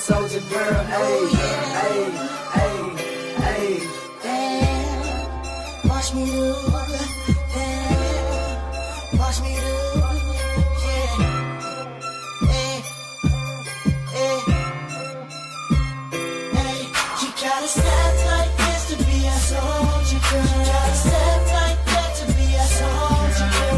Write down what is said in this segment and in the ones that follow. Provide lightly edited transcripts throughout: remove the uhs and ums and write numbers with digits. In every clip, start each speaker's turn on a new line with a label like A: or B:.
A: soldier girl, ayy, ayy, ayy, ayy.
B: Damn, watch me do. Damn, watch me do. Yeah. Hey, hey, hey. You gotta step like this to be a soldier girl. You gotta step like that to be a soldier girl.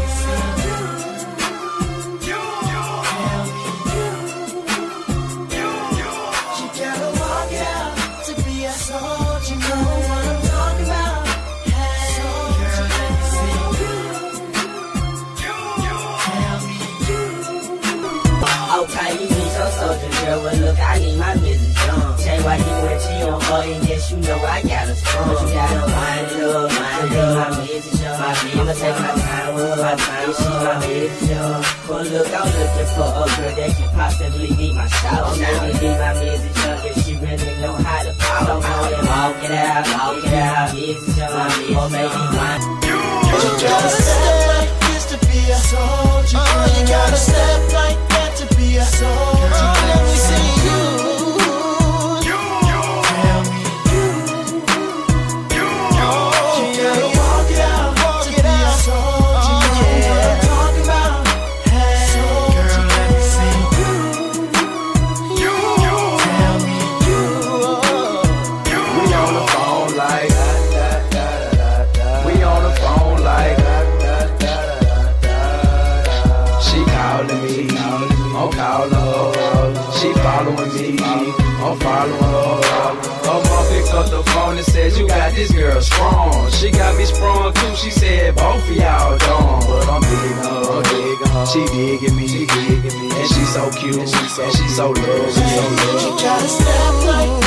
C: Okay, you need your soldier girl, well look, I need my business done. Say why you went to your heart, and yes, you know I got a strong. But you gotta wind it up, my business done. I'ma take my time with my time, she my business done. But look, I'm looking for a girl that can possibly be my shout. She can be my business done, cause she really know how to follow. Walk it out, business done, or maybe wine.
B: You gotta step like this to be a soldier girl. You gotta step like that to be a soldier girl. Let me see you. Tell me you. You gotta walk it out to be a soldier girl. You know what I'm talking about. Hey, girl, let me see you. Tell me you.
A: We on the phone like we on the phone like she calling me, I'm calling her. She following me, I'm following her. Her mom picked up the phone and said, you got this girl strong. She got me sprung too, she said, both of y'all dumb. But I'm digging her, she digging me, and she so cute, and she so lovely.
B: You gotta step like